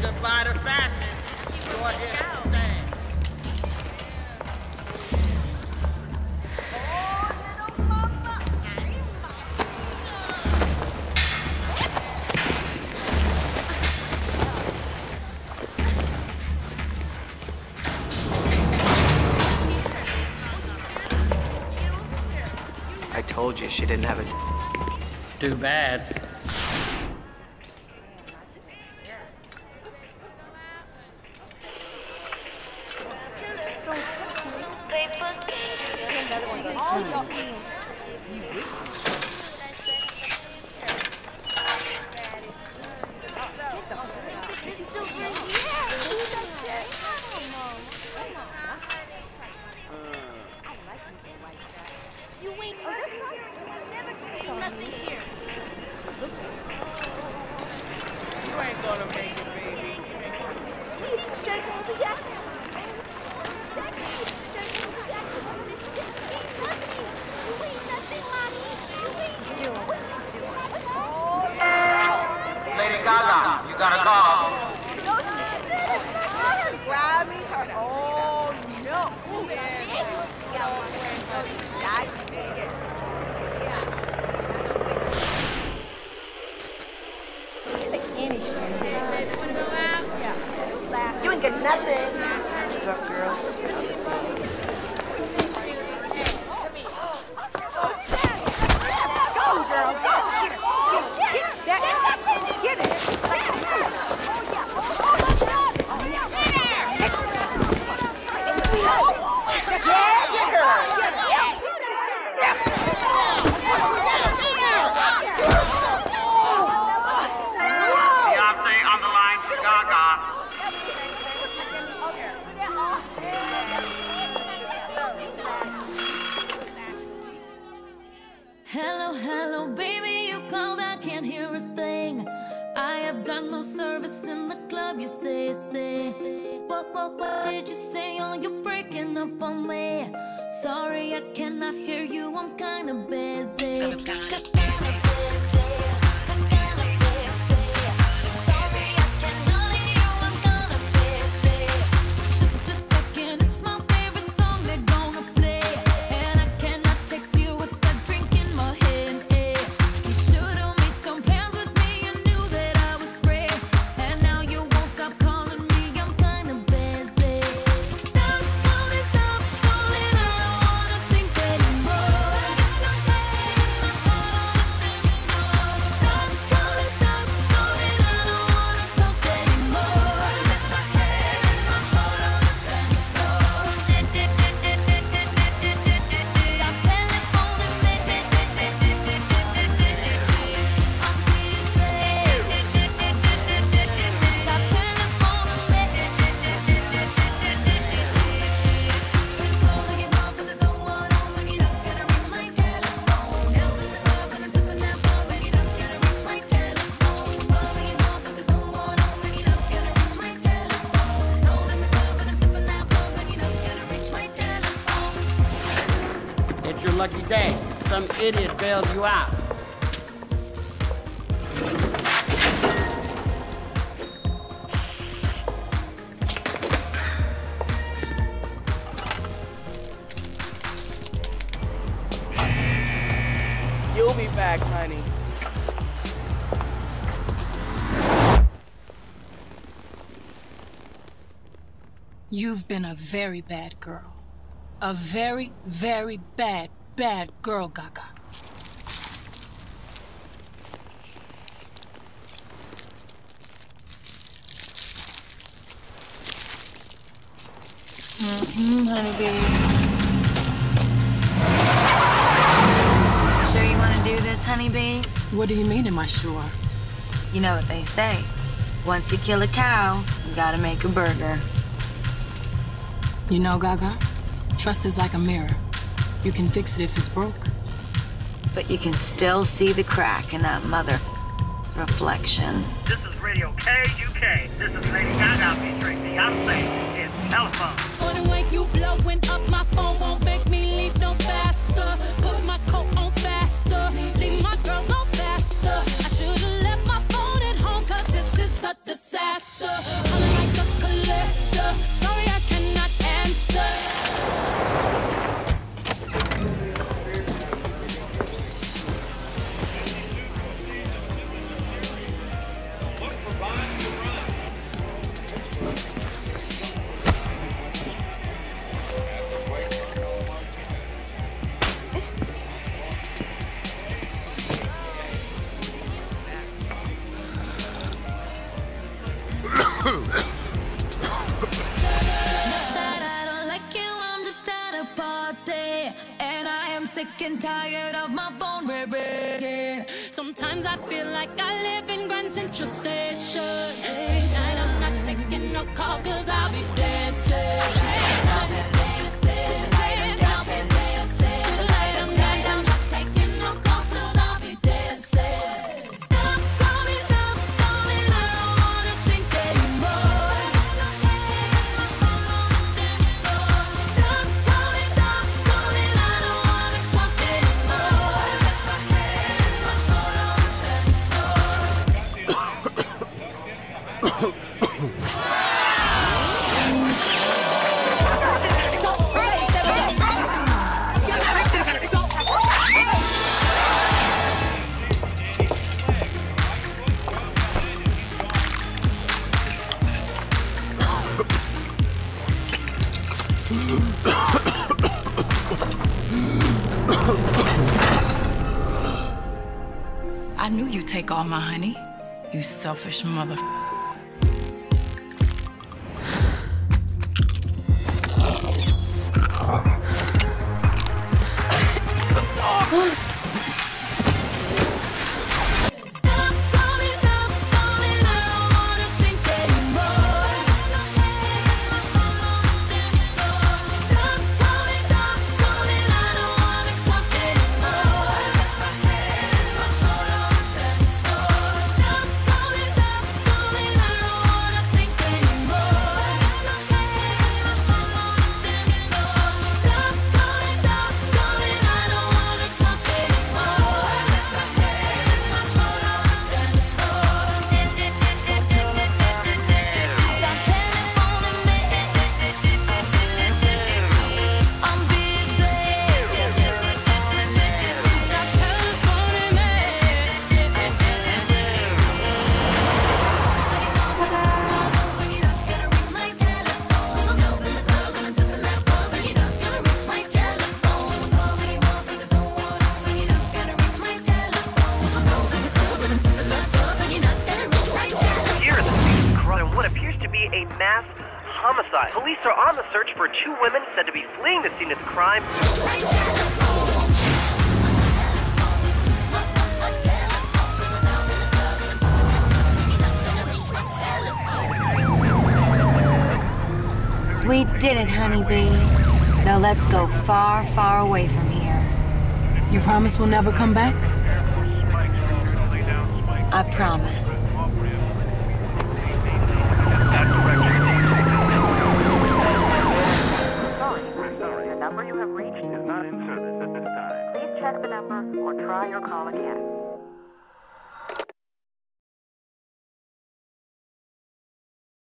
goodbye to fashion. Go ahead and stand. I told you she didn't have it. Too bad. Lady Gaga, you gotta go. Grabbing her. Oh no. You ain't got nothing. What's up, girls? Go, girl. Go. Get it. Beyonce on the line for Gaga. Hello, hello, baby, you called, I can't hear a thing. I have got no service in the club, you say. What did you say? Oh, you're breaking up on me. Sorry, I cannot hear you, I'm kinda busy. It's your lucky day. Some idiot bailed you out. You'll be back, honey. You've been a very bad girl. A very, very bad girl, Gaga. Honeybee. Sure you want to do this, Honeybee? What do you mean, am I sure? You know what they say. Once you kill a cow, you gotta make a burger. You know, Gaga, trust is like a mirror. You can fix it if it's broke. But you can still see the crack in that mother reflection. This is Radio KUK. This is Lady Gaga featuring Beyonce in Telephone. On the way you blowing up, my phone won't make me leave no faster. Put my coat on faster, leave my girls on faster. I should've left my phone at home, cause this is a disaster. that I don't like you, I'm just at a party. And I am sick and tired of my phone ringing. Sometimes I feel like I live in Grand Central Station. Tonight I'm not taking no calls cause I'll be dancing. I knew you'd take all my honey, you selfish mother. A mass homicide. Police are on the search for 2 women said to be fleeing the scene of the crime. We did it, honeybee. Now let's go far, far away from here. You promise we'll never come back? I promise. The number you have reached is not in service at this time. Please check the number or try your call again.